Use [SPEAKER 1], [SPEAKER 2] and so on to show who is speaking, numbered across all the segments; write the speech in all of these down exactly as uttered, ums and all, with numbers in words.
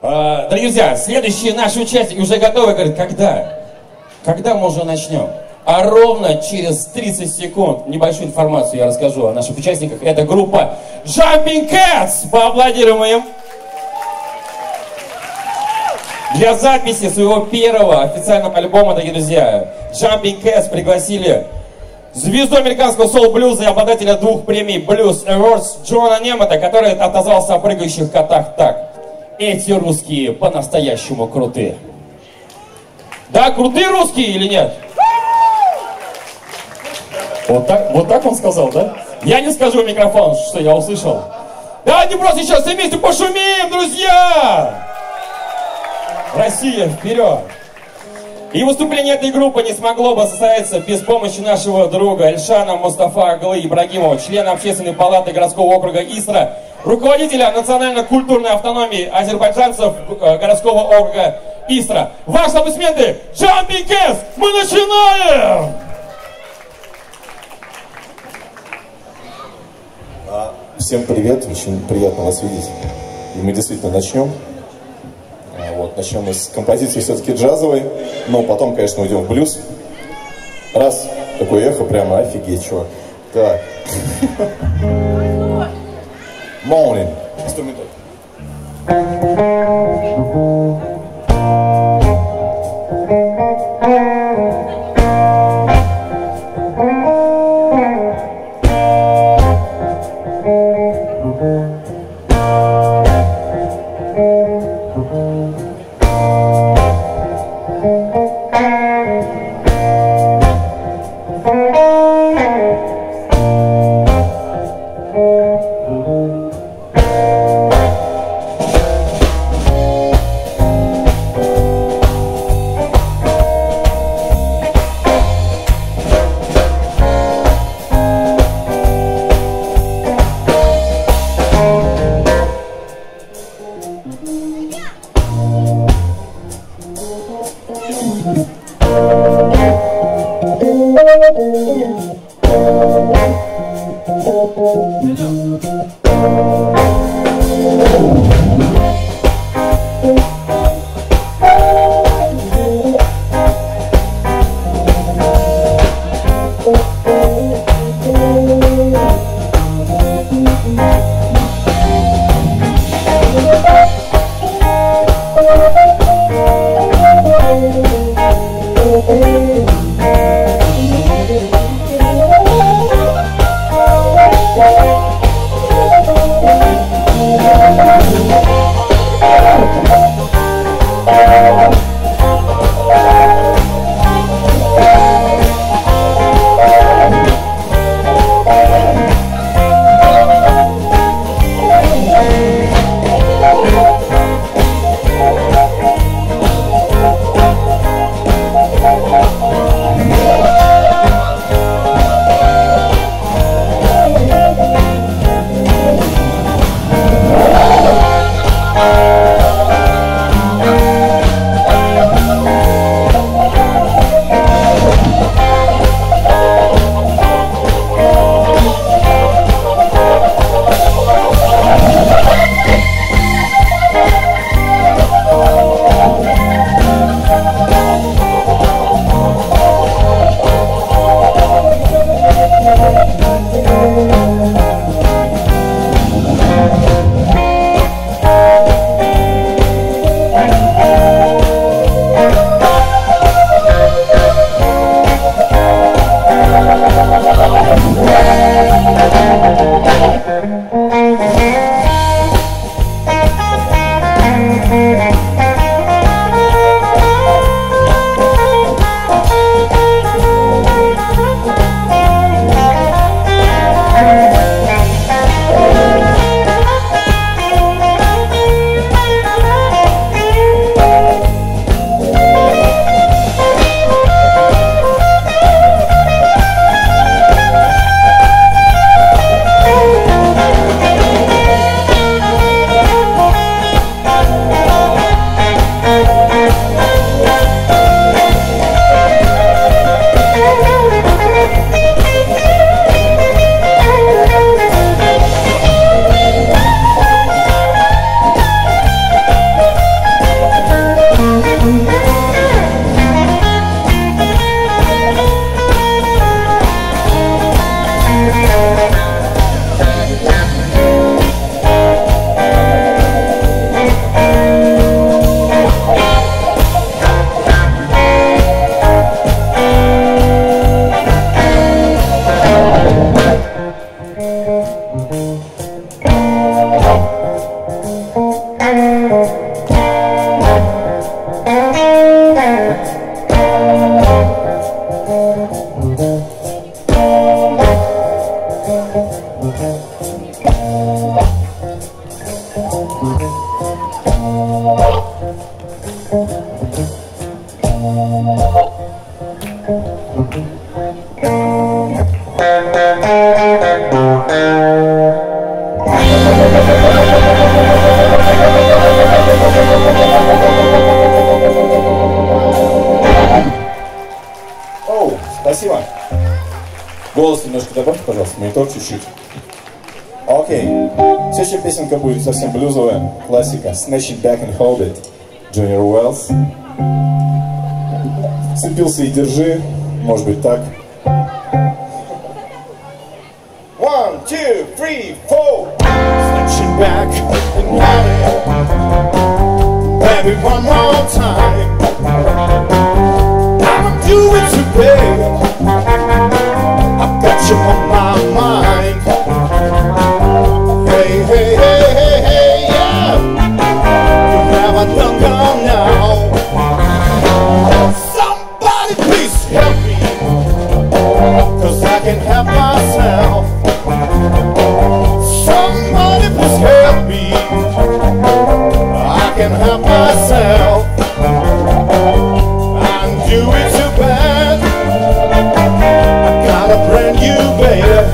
[SPEAKER 1] Дорогие друзья, следующие наши участники уже готовы. Говорят, когда? Когда мы уже начнем? А ровно через тридцать секунд небольшую информацию я расскажу о наших участниках. Это группа Jumping Cats. Поаплодируем им. Для записи своего первого официального альбома, дорогие друзья, Jumping Cats пригласили звезду американского соул-блюза и обладателя двух премий Blues Awards Джона Немета, который отозвался о прыгающих котах так. Эти русские по-настоящему крутые. Да, крутые русские или нет? Вот так, вот так он сказал, да? Я не скажу в микрофон, что я услышал. Давайте просто сейчас все вместе пошумим, друзья! Россия, вперед! И выступление этой группы не смогло бы состояться без помощи нашего друга Эльшана Мустафа Аглы Ибрагимова, члена Общественной палаты городского округа Истра, руководителя национально-культурной автономии азербайджанцев городского округа Истра. Ваши аплодисменты! Jumping Cats! Мы начинаем!
[SPEAKER 2] Всем привет, очень приятно вас видеть. И мы действительно начнем. Вот, начнем мы с композиции все-таки джазовой, но потом, конечно, уйдем в блюз. Раз, такое эхо, прямо офигеть, чувак. Так. Morning. Инструменталь. Оу, спасибо. Голос немножко добавьте, пожалуйста, монитор чуть-чуть. Окей. Следующая песенка будет совсем блюзовая. Классика. Snatch It Back and Hold It. Junior Wells. Цепился и держи. Может быть так. One, two, three, four.
[SPEAKER 3] Snatch it back and hold it. Baby, one more time. I'ma do it today. I've got you on my mind. Hey, hey, hey, hey, hey, yeah. You have a done gone now. Somebody please help me, 'cause I can help myself. Somebody please help me, I can help myself. I'm doing too bad. I got a brand new baby.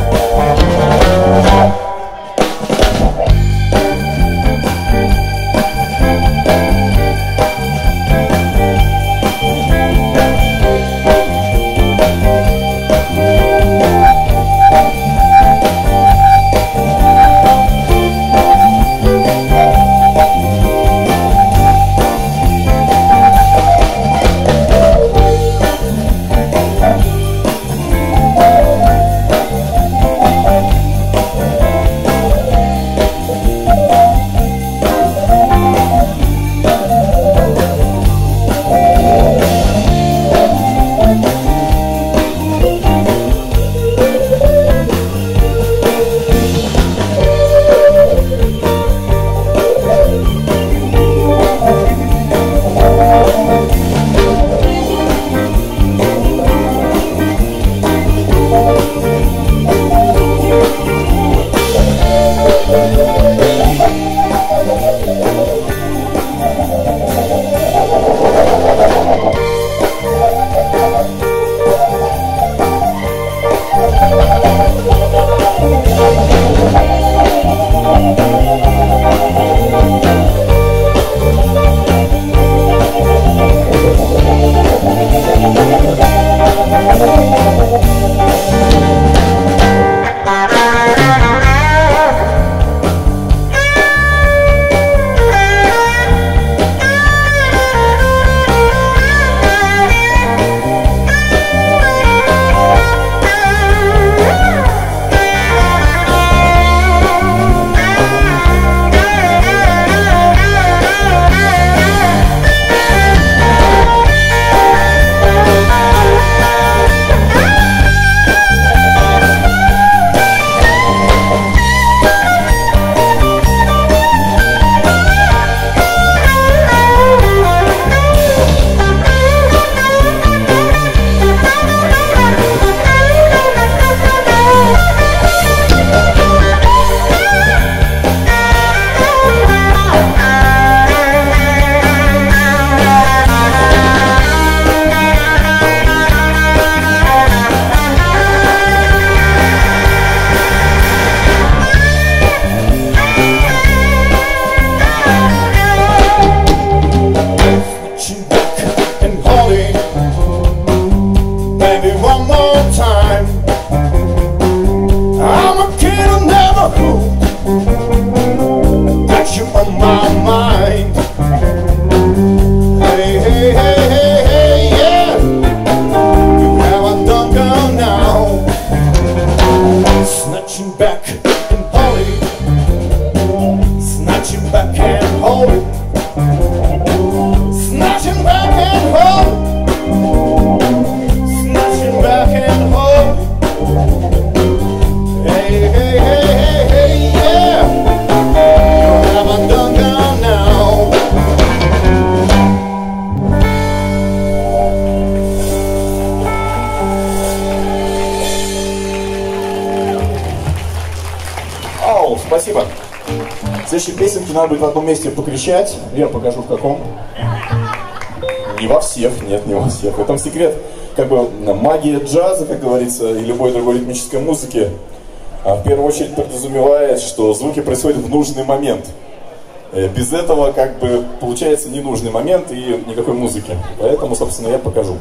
[SPEAKER 2] Спасибо. В следующей песенке надо будет в одном месте покричать. Я покажу в каком. Не во всех, нет, не во всех. В этом секрет, как бы, магия джаза, как говорится, и любой другой ритмической музыки, в первую очередь подразумевает, что звуки происходят в нужный момент. Без этого, как бы, получается ненужный момент и никакой музыки. Поэтому, собственно, я покажу.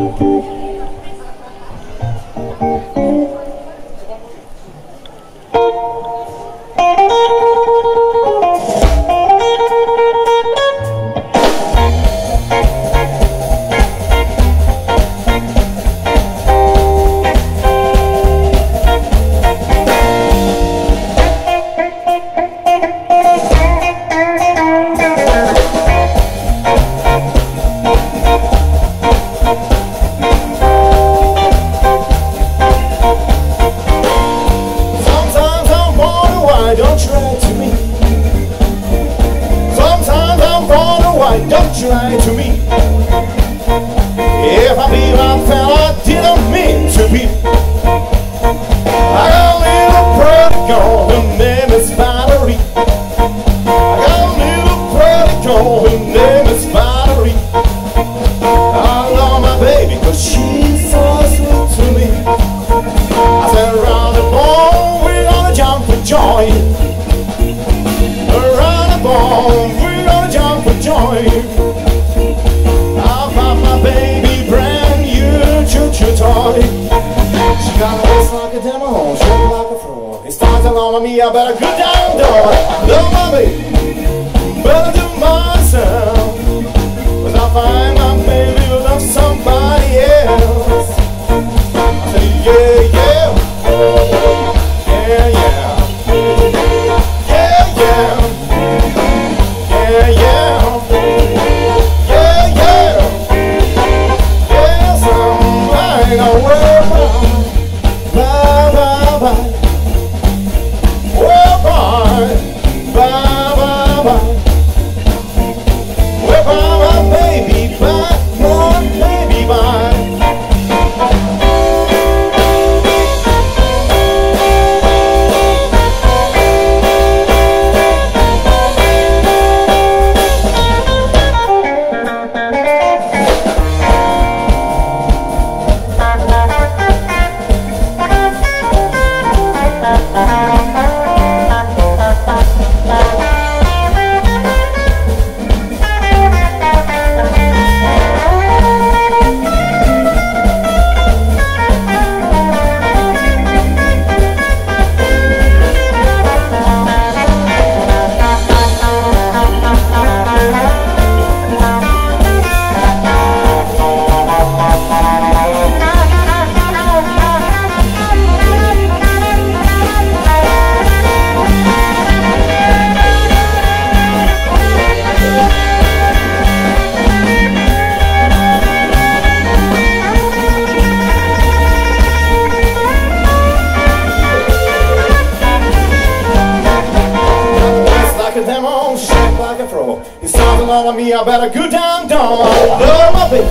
[SPEAKER 3] I better go down, down. I love my baby,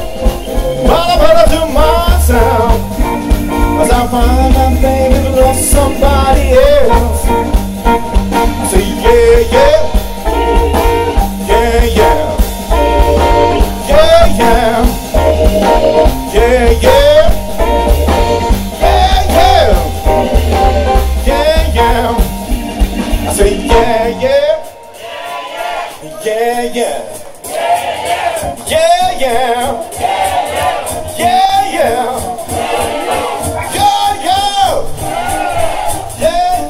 [SPEAKER 3] but I better do myself. Cause I find my baby loves somebody else. Say yeah, yeah, yeah, yeah, yeah, yeah, yeah, yeah, yeah, yeah, yeah. I say yeah, yeah, yeah, yeah. Yeah, yeah, yeah, yeah, yeah, yeah, yeah,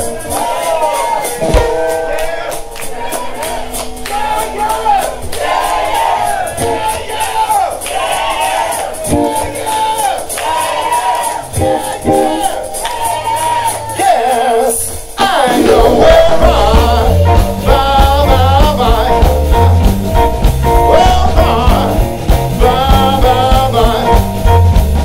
[SPEAKER 3] yes, I know where I, bye, bye, bye. Well, bye, bye, bye, bye.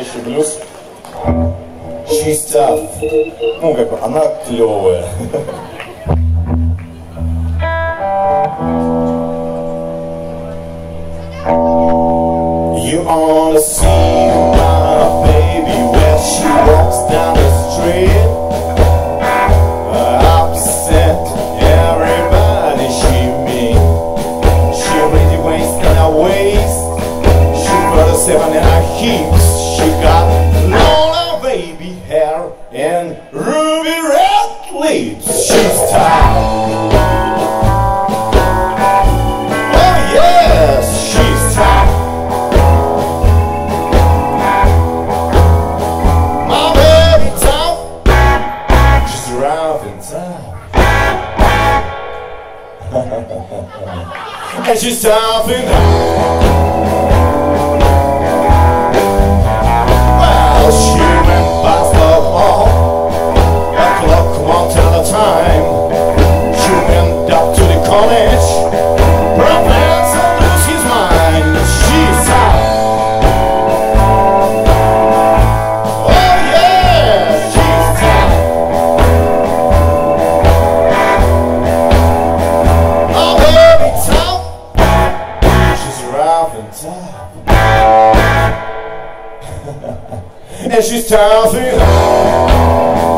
[SPEAKER 2] настоящий блюз. She's tough. Ну, как бы, она клевая. You wanna see my baby when she walks down the street. Upset everybody she meet. She really wastes on her waist. She got a seven in her hips. She got long baby hair and ruby red lips. She's tired. Oh yes, she's tired. My baby tough. She's rough and tough. And she's tough enough. Well, she went past the wall. The clock won't tell the time. She went up to the college. Prepares to lose his mind. She's tough. Oh yeah, she's tough. Oh baby tough. She's rough and tough. And she's tough enough.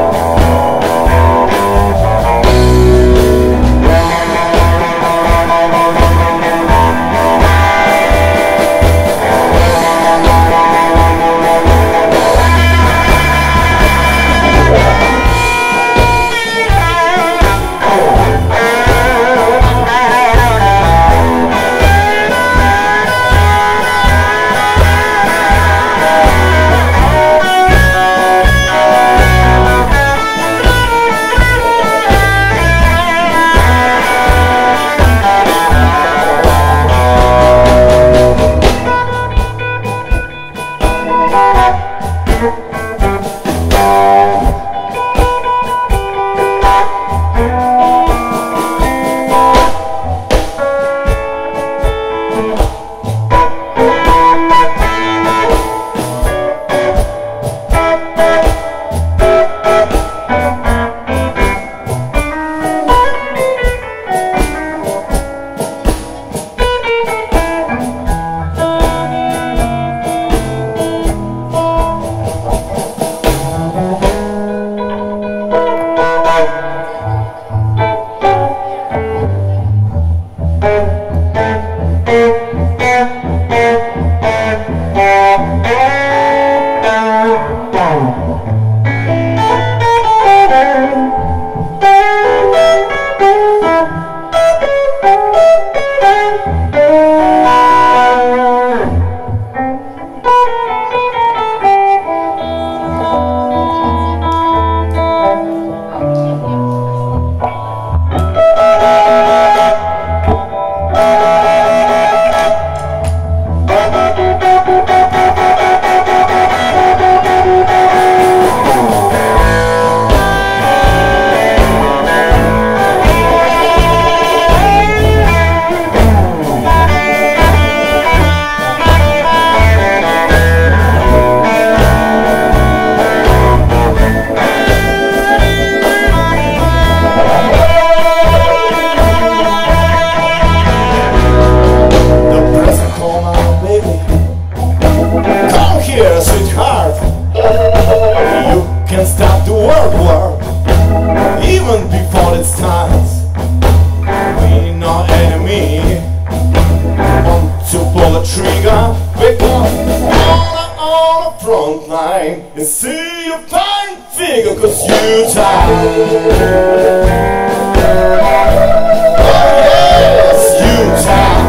[SPEAKER 2] And see your fine figure, cause you tired. Oh yes, you tired.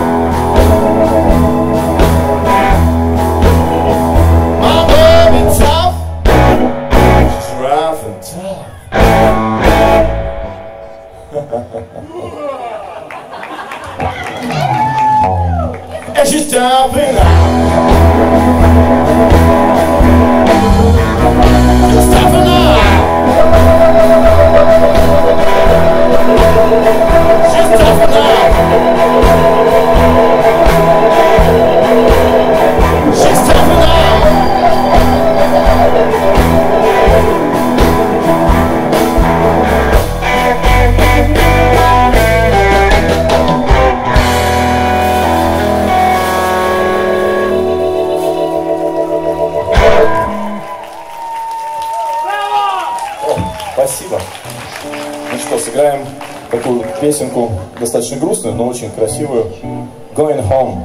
[SPEAKER 2] My baby tough, she's rough and tough. And she's tough enough. She's tough enough. She's tough enough. She's tough enough. песенку достаточно грустную, но очень красивую. Going Home.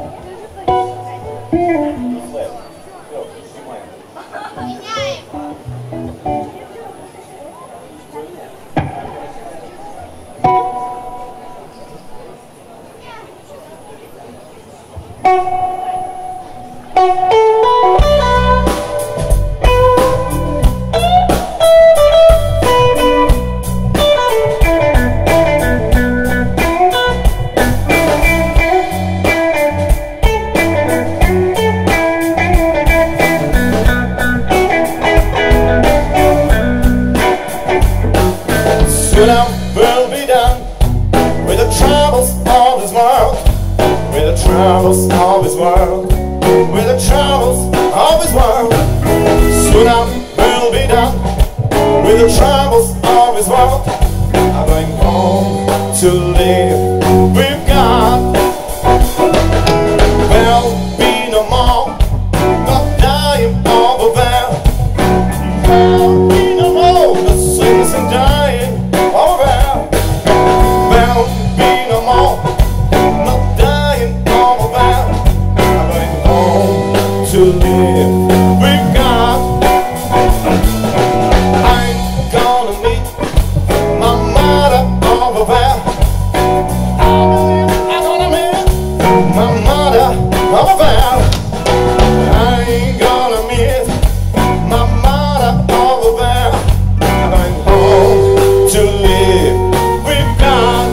[SPEAKER 3] Soon I will be done with the troubles of this world, with the troubles of this world, with the troubles of this world. Soon I will be done with the troubles of this world. I'm going home to live with God. There'll be no more, not dying over there. There'll be no more, the sickness and dying. To live with God. I'm gonna meet my mother over there. I'm gonna meet my mother over there. I'm gonna meet my mother over there. I'm home to live with God.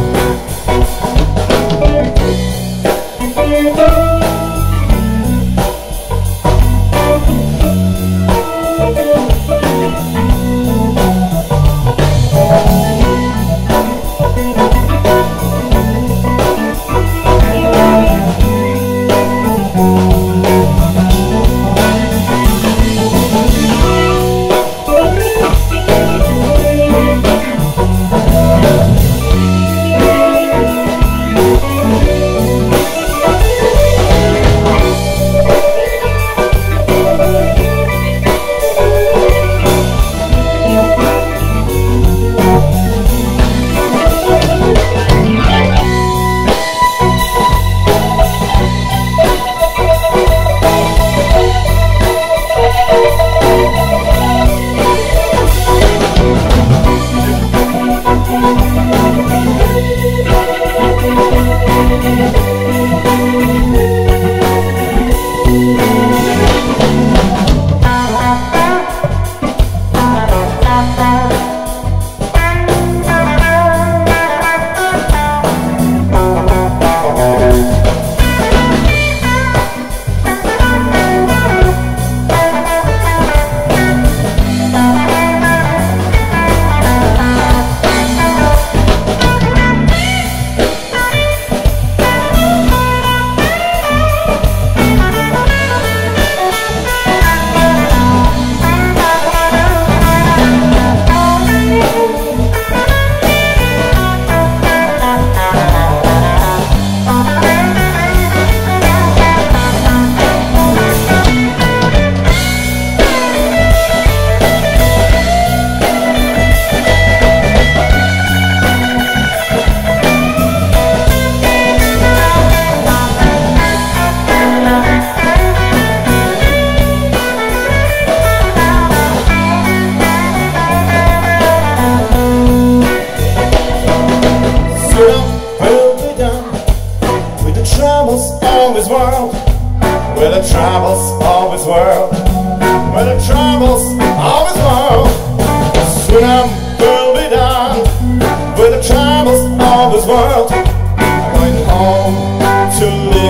[SPEAKER 3] With the troubles of this world, with the troubles of this world, soon I will be done. With the troubles of this world, I'm going home to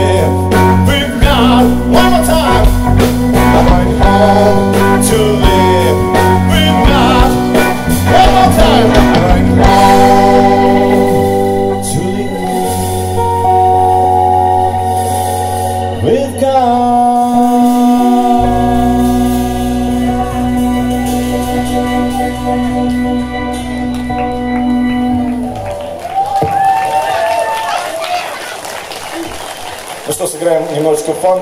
[SPEAKER 3] live with God. One more time, I'm going home to live with God. One more time, I'm going home to live with God.
[SPEAKER 2] Ну что, сыграем немножечко фанк.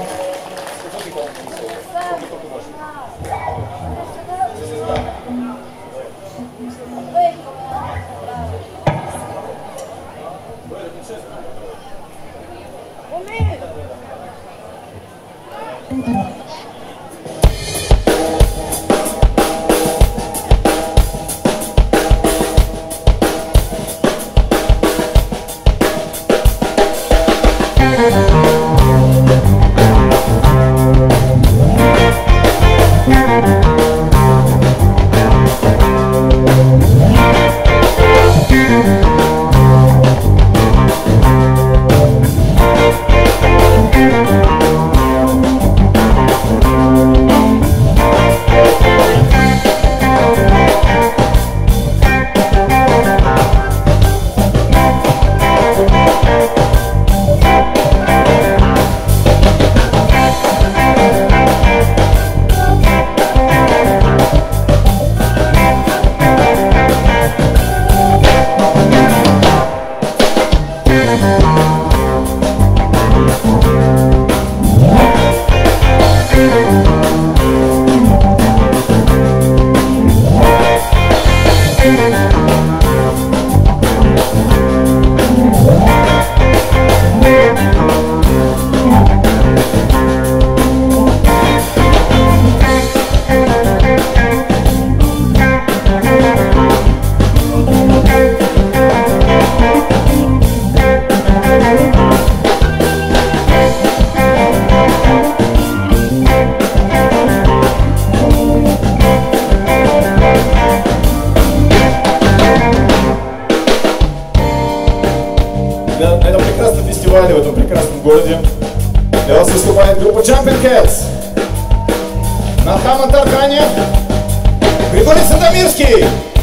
[SPEAKER 3] В этом прекрасном городе для вас выступает группа Jumping Cats. На хаммонд-органе Григорий Сандомирский.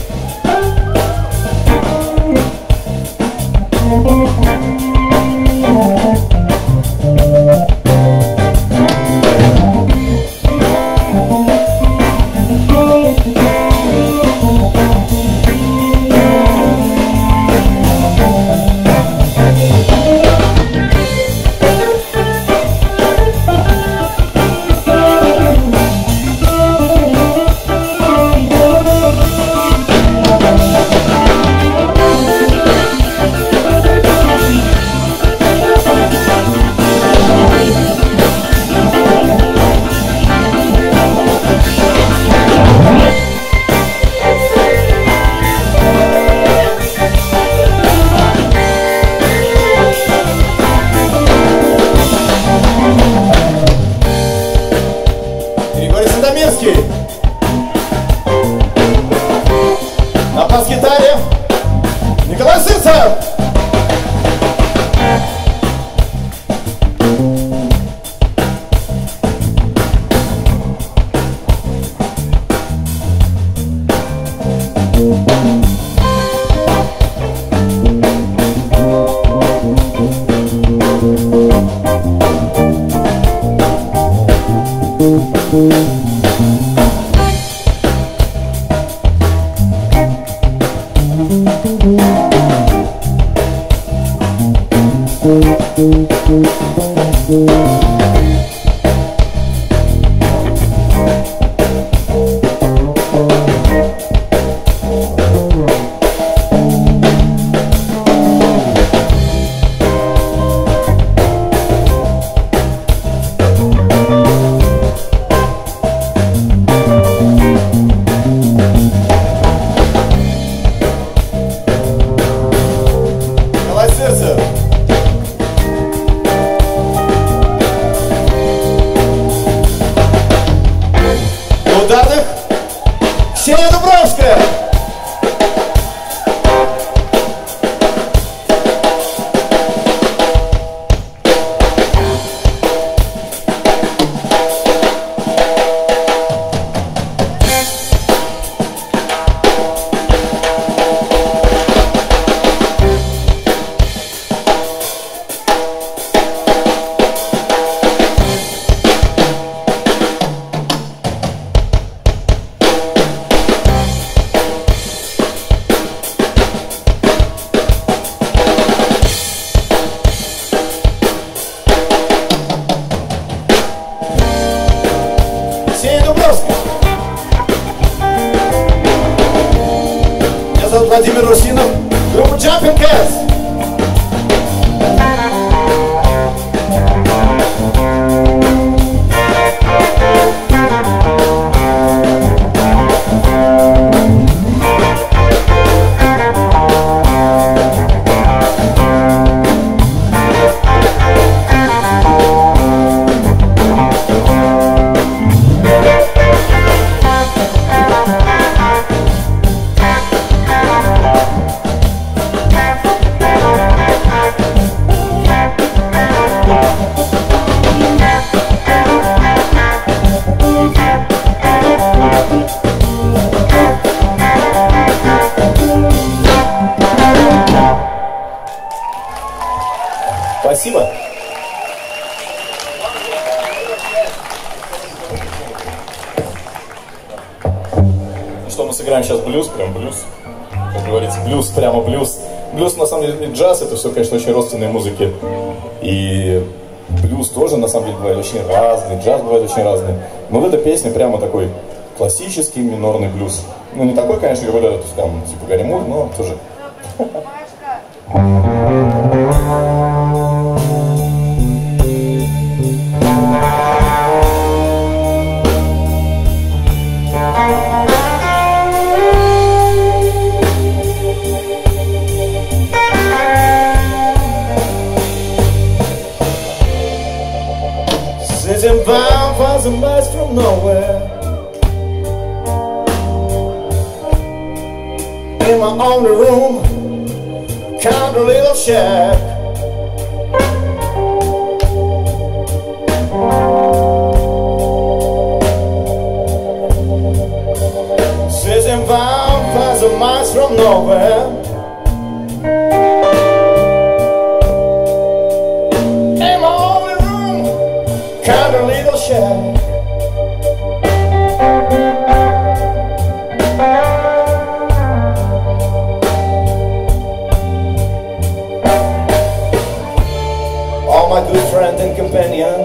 [SPEAKER 3] На бас-гитаре Николай Сырцев. Ударных Ксения Дубровская.
[SPEAKER 2] Спасибо. Что мы сыграем сейчас блюз, прям блюз. Как говорится, блюз, прямо блюз. Блюз, на самом деле, джаз, это все, конечно, очень родственные музыки. И блюз тоже, на самом деле, бывает очень разный, джаз бывает очень разный. Но вот эта песня прямо такой классический минорный блюз. Ну, не такой, конечно, как вот этот, там, типа Гарри Мур, но тоже.
[SPEAKER 3] Sitting bound for some miles from nowhere, in my own room, count a little shack. Sitting bound for some miles from nowhere, in my own room, count a little shack. My good friend and companion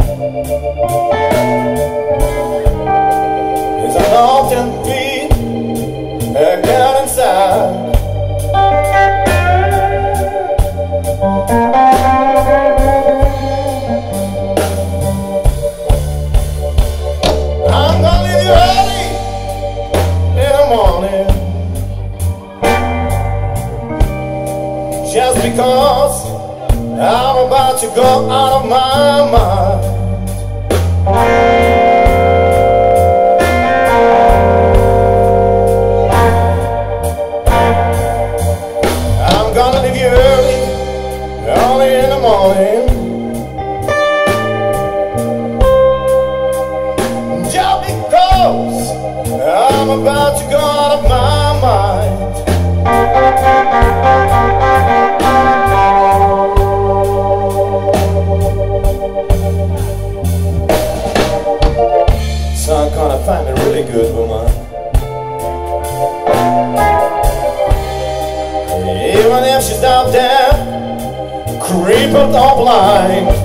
[SPEAKER 3] is an often beat a girl inside. I'm gonna leave you early in the morning, just because I'm about to go out of my mind. I'm gonna leave you early, early in the morning, just because I'm about to go out of my mind. So I'm gonna find a really good woman, even if she's out there, crippled or blind.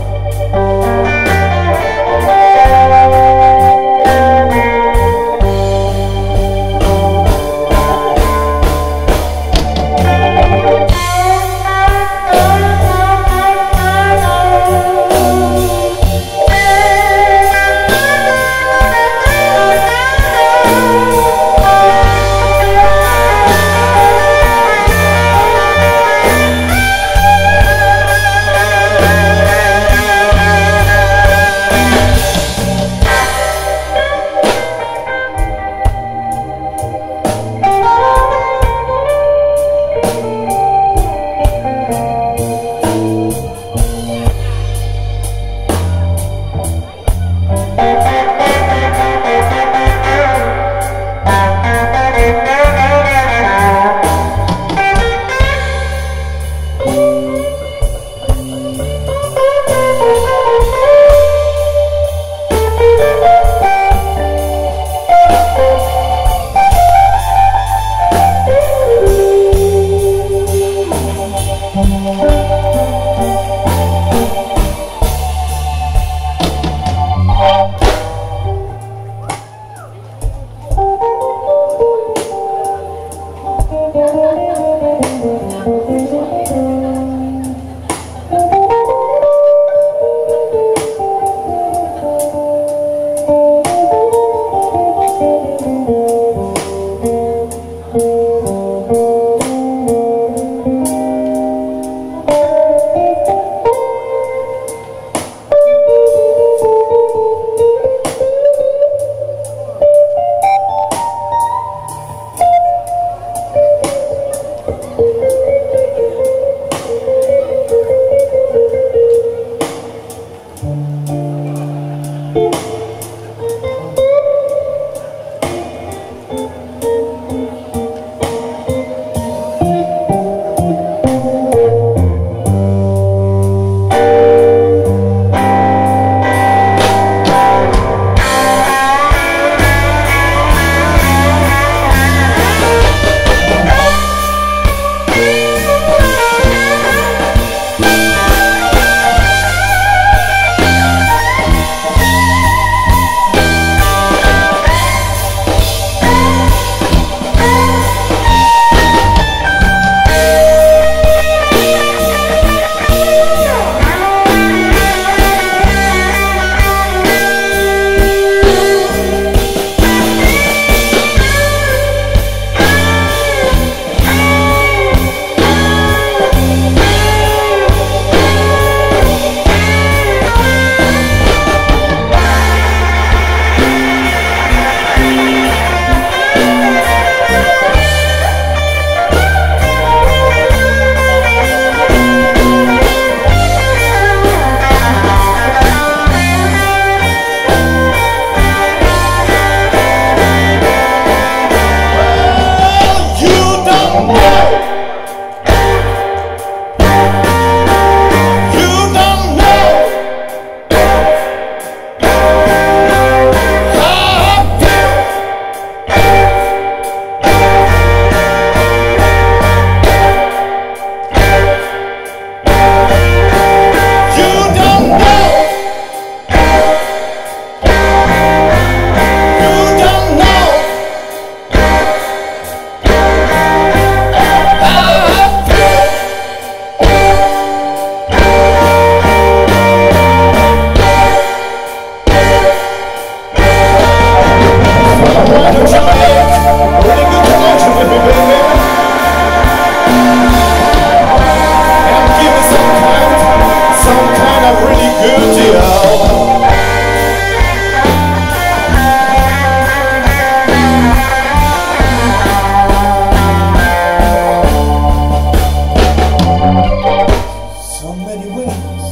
[SPEAKER 3] so many ways,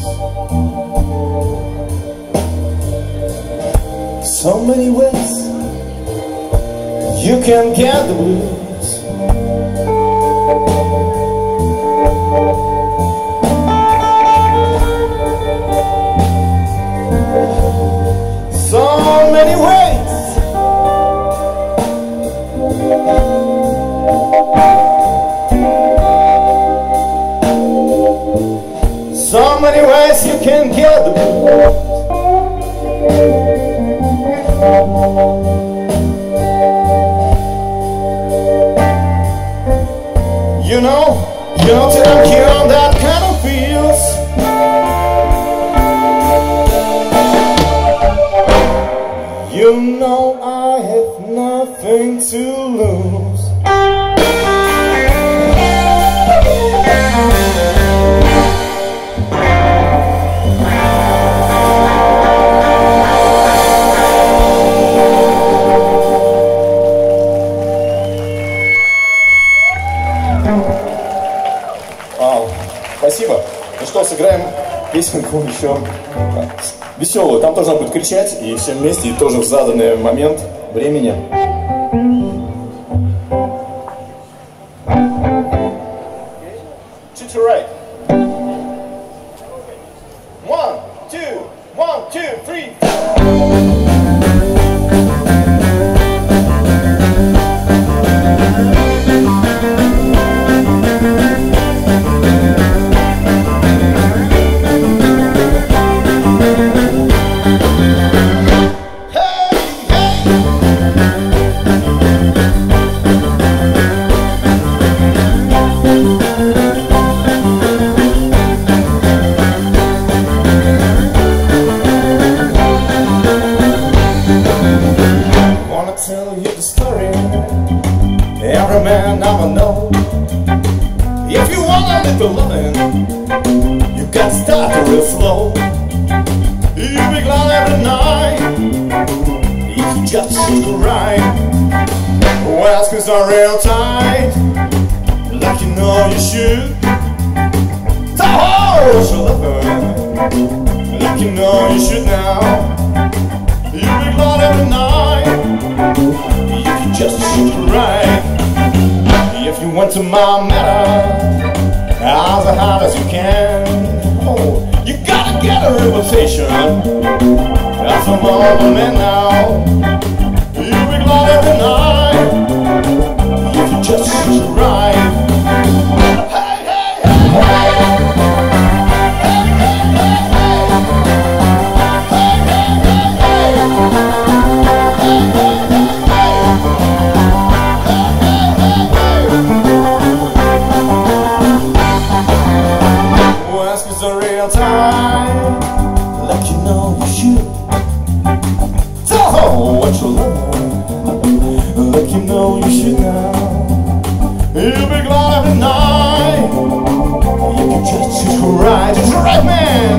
[SPEAKER 3] so many ways you can get the blues. So many ways So many ways you can get the blues. You know, you know that I'm here on that kind of feels. You know I have nothing to lose.
[SPEAKER 2] Спасибо. Ну что, сыграем песенку еще веселую. Там тоже надо будет кричать, и все вместе, и тоже в заданный момент времени. To right. One, two, one, two, three. Tell you the story every man never know. If you want a little loving, you gotta start real slow. You'll be glad every night if you just shoot right. Well, skins are real tight, like you know you should. So hold your lover, like you know you should now. You'll be glad every night if you just shoot right. If you went to my matter as hard as you can, oh, you gotta get a reputation as a marble man now. You'll be glad every night if you just shoot right. Hey, hey, hey, hey. It's a real time, like you know you should. Tell what you love, like you know you should now. You'll be glad every night you can just shoot right, just right, man.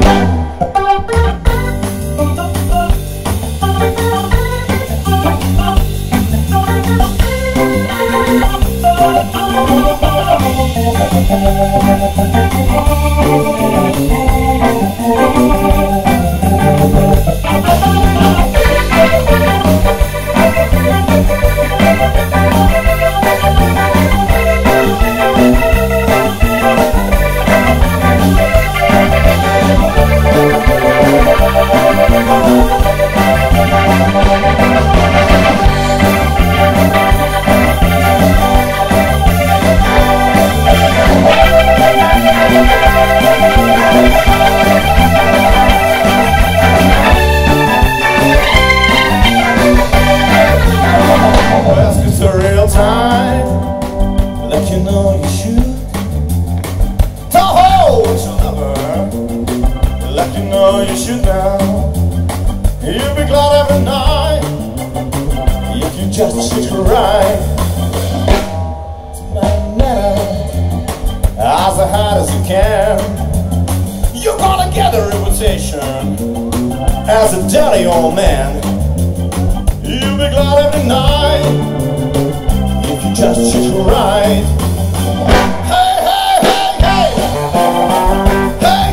[SPEAKER 2] You should now. You'll be glad every night if you just shoot right. It's not matter as hard as you can. You're gonna get a reputation as a dirty old man. You'll be glad every night if you just shoot right. Hey, hey, hey, hey, hey.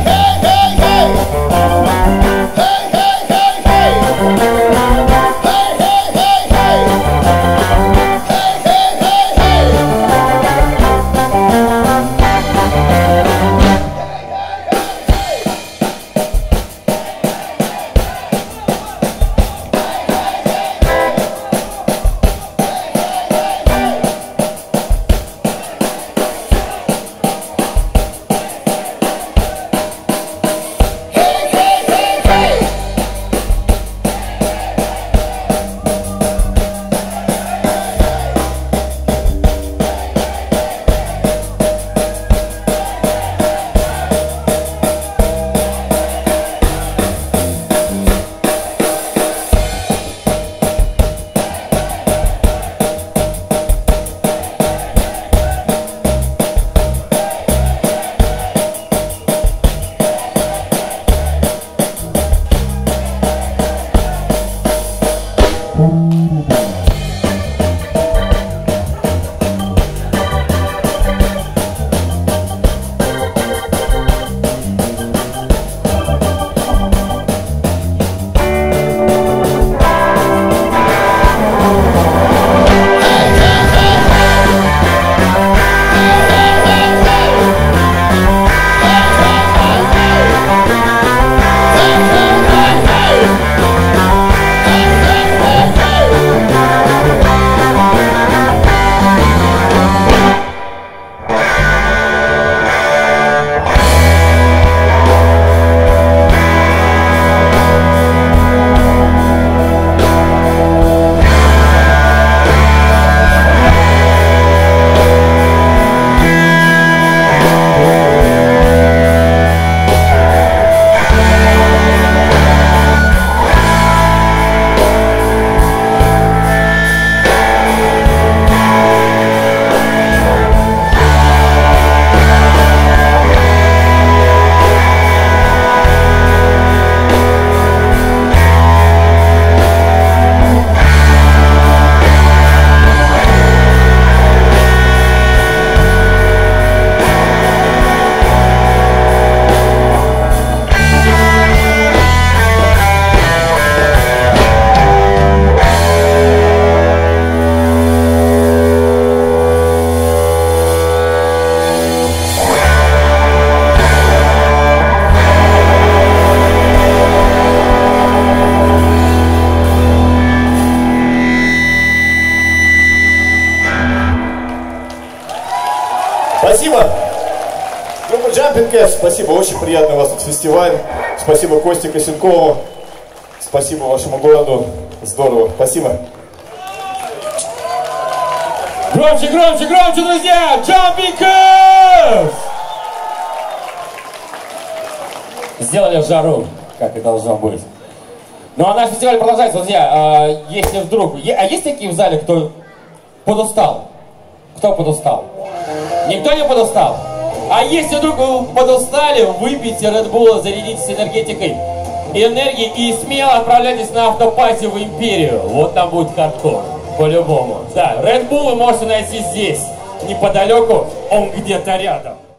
[SPEAKER 2] Кэш, спасибо, очень приятный у вас тут фестиваль. Спасибо Косте Косенкову. Спасибо вашему городу. Здорово. Спасибо.
[SPEAKER 1] Громче, громче, громче, друзья! Jumping Cars! Сделали в жару, как и должно быть. Ну а наш фестиваль продолжается, друзья. А, если вдруг... А есть такие в зале, кто подустал? Кто подустал? Никто не подустал? А если вдруг вы подустали, выпейте Red Bull, зарядитесь энергетикой и энергией и смело отправляйтесь на автопати в Империю. Вот там будет хардкор. По-любому. Да, Red Bull вы можете найти здесь. Неподалеку, он где-то рядом.